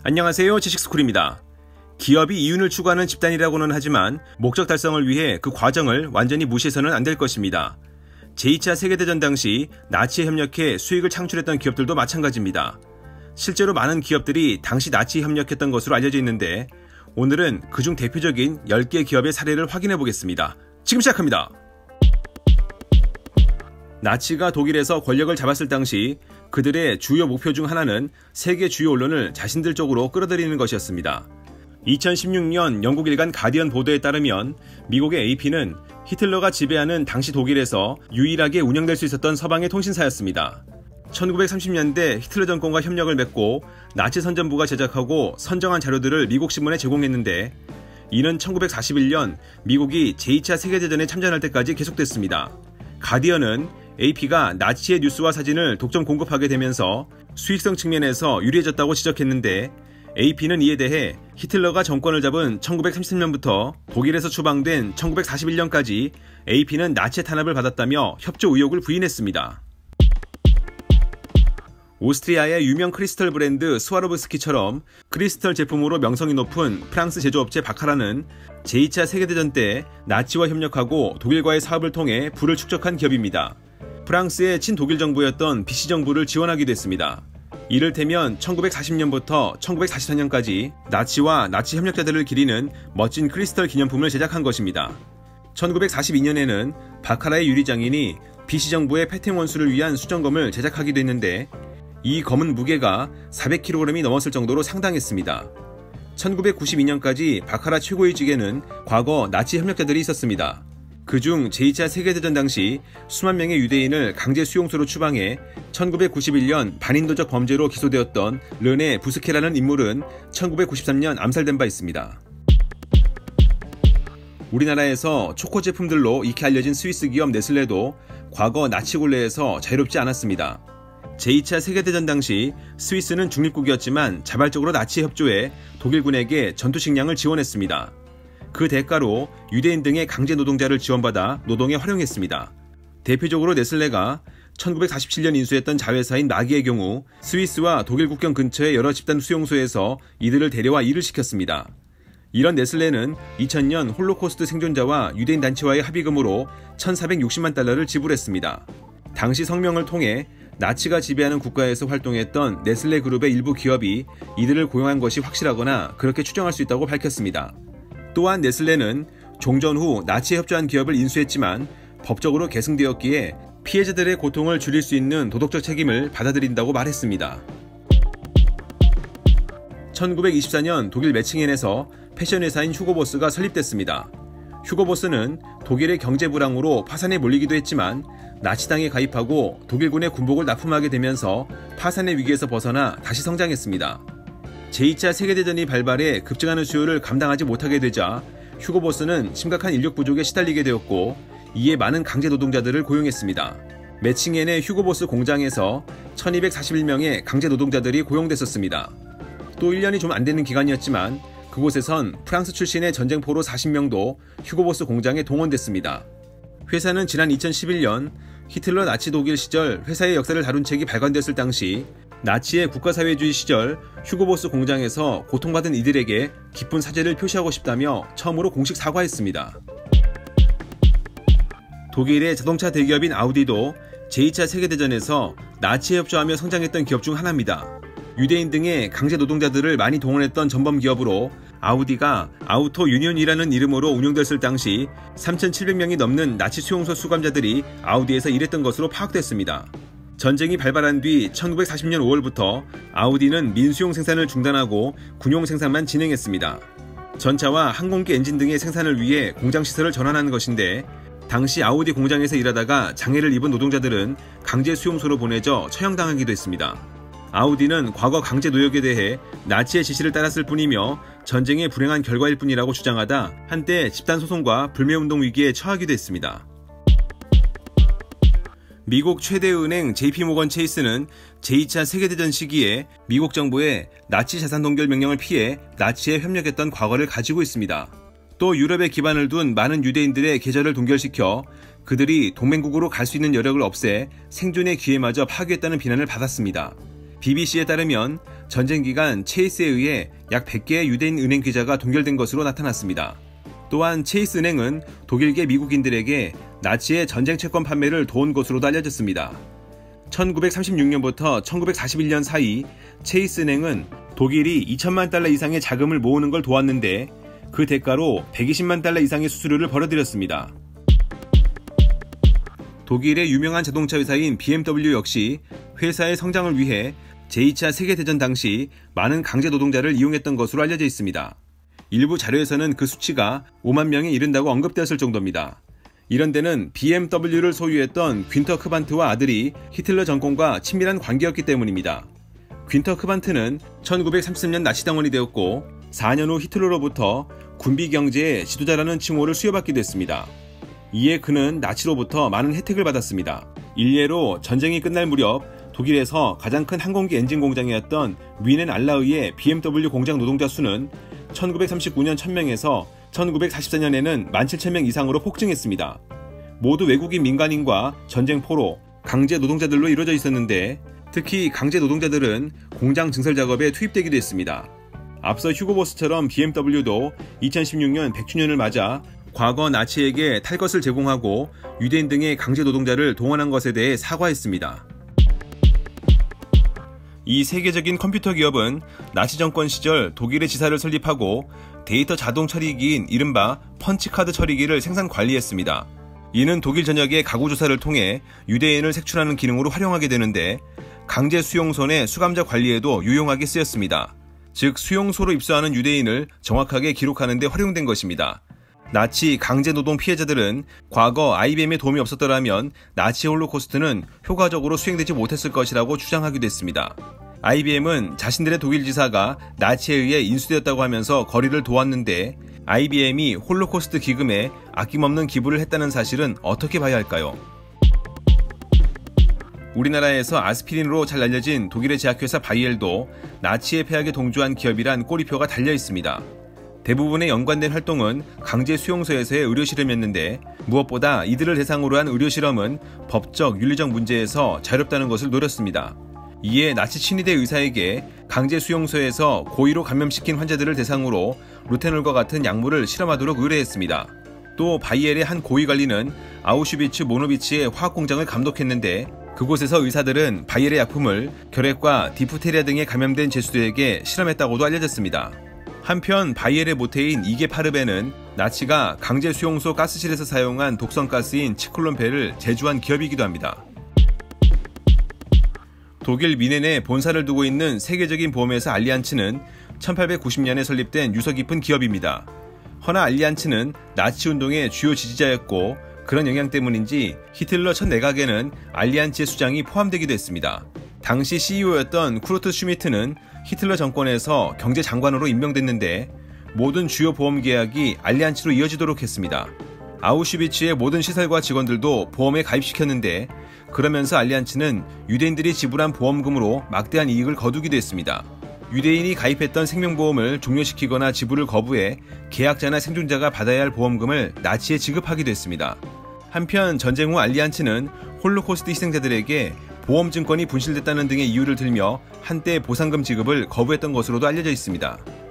안녕하세요, 지식스쿨입니다. 기업이 이윤을 추구하는 집단이라고는 하지만 목적 달성을 위해 그 과정을 완전히 무시해서는 안 될 것입니다. 제2차 세계대전 당시 나치에 협력해 수익을 창출했던 기업들도 마찬가지입니다. 실제로 많은 기업들이 당시 나치에 협력했던 것으로 알려져 있는데 오늘은 그중 대표적인 10개 기업의 사례를 확인해 보겠습니다. 지금 시작합니다. 나치가 독일에서 권력을 잡았을 당시 그들의 주요 목표 중 하나는 세계 주요 언론을 자신들 쪽으로 끌어들이는 것이었습니다. 2016년 영국 일간 가디언 보도에 따르면 미국의 AP는 히틀러가 지배하는 당시 독일에서 유일하게 운영될 수 있었던 서방의 통신사였습니다. 1930년대 히틀러 정권과 협력을 맺고 나치 선전부가 제작하고 선정한 자료들을 미국 신문에 제공했는데 이는 1941년 미국이 제2차 세계대전에 참전할 때까지 계속됐습니다. 가디언은 AP가 나치의 뉴스와 사진을 독점 공급하게 되면서 수익성 측면에서 유리해졌다고 지적했는데 AP는 이에 대해 히틀러가 정권을 잡은 1930년부터 독일에서 추방된 1941년까지 AP는 나치의 탄압을 받았다며 협조 의혹을 부인했습니다. 오스트리아의 유명 크리스털 브랜드 스와로브스키처럼 크리스털 제품으로 명성이 높은 프랑스 제조업체 바카라는 제2차 세계대전 때 나치와 협력하고 독일과의 사업을 통해 부를 축적한 기업입니다. 프랑스의 친독일 정부였던 비시 정부를 지원하기도 했습니다. 이를테면 1940년부터 1944년까지 나치와 나치 협력자들을 기리는 멋진 크리스털 기념품을 제작한 것입니다. 1942년에는 바카라의 유리장인이 비시 정부의 패팅 원수를 위한 수정검을 제작하기도 했는데 이 검은 무게가 400kg이 넘었을 정도로 상당했습니다. 1992년까지 바카라 최고위직에는 과거 나치 협력자들이 있었습니다. 그중 제2차 세계대전 당시 수만 명의 유대인을 강제 수용소로 추방해 1991년 반인도적 범죄로 기소되었던 르네 부스케라는 인물은 1993년 암살된 바 있습니다. 우리나라에서 초코 제품들로 익히 알려진 스위스 기업 네슬레도 과거 나치 굴레에서 자유롭지 않았습니다. 제2차 세계대전 당시 스위스는 중립국이었지만 자발적으로 나치에 협조해 독일군에게 전투식량을 지원했습니다. 그 대가로 유대인 등의 강제 노동자를 지원받아 노동에 활용했습니다. 대표적으로 네슬레가 1947년 인수했던 자회사인 마기의 경우 스위스와 독일 국경 근처의 여러 집단 수용소에서 이들을 데려와 일을 시켰습니다. 이런 네슬레는 2000년 홀로코스트 생존자와 유대인 단체와의 합의금으로 1,460만 달러를 지불했습니다. 당시 성명을 통해 나치가 지배하는 국가에서 활동했던 네슬레 그룹의 일부 기업이 이들을 고용한 것이 확실하거나 그렇게 추정할 수 있다고 밝혔습니다. 또한 네슬레는 종전 후 나치에 협조한 기업을 인수했지만 법적으로 계승되었기에 피해자들의 고통을 줄일 수 있는 도덕적 책임을 받아들인다고 말했습니다. 1924년 독일 메칭헨에서 패션 회사인 휴고보스가 설립됐습니다. 휴고보스는 독일의 경제 불황으로 파산에 몰리기도 했지만 나치당에 가입하고 독일군의 군복을 납품하게 되면서 파산의 위기에서 벗어나 다시 성장했습니다. 제2차 세계대전이 발발해 급증하는 수요를 감당하지 못하게 되자 휴고보스는 심각한 인력 부족에 시달리게 되었고 이에 많은 강제 노동자들을 고용했습니다. 메칭헨의 휴고보스 공장에서 1241명의 강제 노동자들이 고용됐었습니다. 또 1년이 좀 안 되는 기간이었지만 그곳에선 프랑스 출신의 전쟁포로 40명도 휴고보스 공장에 동원됐습니다. 회사는 지난 2011년 히틀러 나치 독일 시절 회사의 역사를 다룬 책이 발간됐을 당시 나치의 국가사회주의 시절 휴고보스 공장에서 고통받은 이들에게 기쁜 사죄를 표시하고 싶다며 처음으로 공식 사과했습니다. 독일의 자동차 대기업인 아우디도 제2차 세계대전에서 나치에 협조하며 성장했던 기업 중 하나입니다. 유대인 등의 강제 노동자들을 많이 동원했던 전범 기업으로 아우디가 아우토 유니온이라는 이름으로 운영됐을 당시 3,700명이 넘는 나치 수용소 수감자들이 아우디에서 일했던 것으로 파악됐습니다. 전쟁이 발발한 뒤 1940년 5월부터 아우디는 민수용 생산을 중단하고 군용 생산만 진행했습니다. 전차와 항공기 엔진 등의 생산을 위해 공장 시설을 전환한 것인데 당시 아우디 공장에서 일하다가 장애를 입은 노동자들은 강제 수용소로 보내져 처형당하기도 했습니다. 아우디는 과거 강제 노역에 대해 나치의 지시를 따랐을 뿐이며 전쟁의 불행한 결과일 뿐이라고 주장하다 한때 집단 소송과 불매운동 위기에 처하기도 했습니다. 미국 최대 은행 JP모건 체이스는 제2차 세계대전 시기에 미국 정부의 나치 자산 동결 명령을 피해 나치에 협력했던 과거를 가지고 있습니다. 또 유럽에 기반을 둔 많은 유대인들의 계절을 동결시켜 그들이 동맹국으로 갈 수 있는 여력을 없애 생존의 기회마저 파괴했다는 비난을 받았습니다. BBC에 따르면 전쟁 기간 체이스에 의해 약 100개의 유대인 은행 계좌가 동결된 것으로 나타났습니다. 또한 체이스 은행은 독일계 미국인들에게 나치의 전쟁 채권 판매를 도운 것으로도 알려졌습니다. 1936년부터 1941년 사이 체이스 은행은 독일이 2천만 달러 이상의 자금을 모으는 걸 도왔는데 그 대가로 120만 달러 이상의 수수료를 벌어들였습니다. 독일의 유명한 자동차 회사인 BMW 역시 회사의 성장을 위해 제2차 세계대전 당시 많은 강제 노동자를 이용했던 것으로 알려져 있습니다. 일부 자료에서는 그 수치가 5만 명에 이른다고 언급되었을 정도입니다. 이런 데는 BMW를 소유했던 귄터 크반트와 아들이 히틀러 정권과 친밀한 관계였기 때문입니다. 귄터 크반트는 1930년 나치당원이 되었고 4년 후 히틀러로부터 군비 경제의 지도자라는 칭호를 수여받기도 했습니다. 이에 그는 나치로부터 많은 혜택을 받았습니다. 일례로 전쟁이 끝날 무렵 독일에서 가장 큰 항공기 엔진 공장이었던 윈앤알라의의 BMW 공장 노동자 수는 1939년 1000명에서 1944년에는 17,000명 이상으로 폭증했습니다. 모두 외국인 민간인과 전쟁 포로, 강제 노동자들로 이루어져 있었는데 특히 강제 노동자들은 공장 증설 작업에 투입되기도 했습니다. 앞서 휴고보스처럼 BMW도 2016년 100주년을 맞아 과거 나치에게 탈 것을 제공하고 유대인 등의 강제 노동자를 동원한 것에 대해 사과했습니다. 이 세계적인 컴퓨터 기업은 나치 정권 시절 독일의 지사를 설립하고 데이터 자동 처리기인 이른바 펀치카드 처리기를 생산 관리했습니다. 이는 독일 전역의 가구 조사를 통해 유대인을 색출하는 기능으로 활용하게 되는데 강제 수용소 내 수감자 관리에도 유용하게 쓰였습니다. 즉 수용소로 입소하는 유대인을 정확하게 기록하는 데 활용된 것입니다. 나치 강제노동 피해자들은 과거 IBM의 도움이 없었더라면 나치 홀로코스트는 효과적으로 수행되지 못했을 것이라고 주장하기도 했습니다. IBM은 자신들의 독일 지사가 나치에 의해 인수되었다고 하면서 거리를 도왔는데 IBM이 홀로코스트 기금에 아낌없는 기부를 했다는 사실은 어떻게 봐야 할까요? 우리나라에서 아스피린으로 잘 알려진 독일의 제약회사 바이엘도 나치의 폐악에 동조한 기업이란 꼬리표가 달려 있습니다. 대부분의 연관된 활동은 강제 수용소에서의 의료실험이었는데 무엇보다 이들을 대상으로 한 의료실험은 법적, 윤리적 문제에서 자유롭다는 것을 노렸습니다. 이에 나치 친위대 의사에게 강제 수용소에서 고의로 감염시킨 환자들을 대상으로 루테놀과 같은 약물을 실험하도록 의뢰했습니다. 또 바이엘의 한 고위관리는 아우슈비츠 모노비치의 화학공장을 감독했는데 그곳에서 의사들은 바이엘의 약품을 결핵과 디프테리아 등에 감염된 제수들에게 실험했다고도 알려졌습니다. 한편 바이엘의 모태인 이게파르베는 나치가 강제 수용소 가스실에서 사용한 독성가스인 치클론배를 제조한 기업이기도 합니다. 독일 미넨에 본사를 두고 있는 세계적인 보험회사 알리안츠는 1890년에 설립된 유서 깊은 기업입니다. 허나 알리안츠는 나치 운동의 주요 지지자였고 그런 영향 때문인지 히틀러 첫 내각에는 알리안츠의 수장이 포함되기도 했습니다. 당시 CEO였던 쿠르트 슈미트는 히틀러 정권에서 경제장관으로 임명됐는데 모든 주요 보험 계약이 알리안츠로 이어지도록 했습니다. 아우슈비츠의 모든 시설과 직원들도 보험에 가입시켰는데 그러면서 알리안츠는 유대인들이 지불한 보험금으로 막대한 이익을 거두기도 했습니다. 유대인이 가입했던 생명보험을 종료시키거나 지불을 거부해 계약자나 생존자가 받아야 할 보험금을 나치에 지급하기도 했습니다. 한편 전쟁 후 알리안츠는 홀로코스트 희생자들에게 보험증권이 분실됐다는 등의 이유를 들며 한때 보상금 지급을 거부했던 것으로도 알려져 있습니다.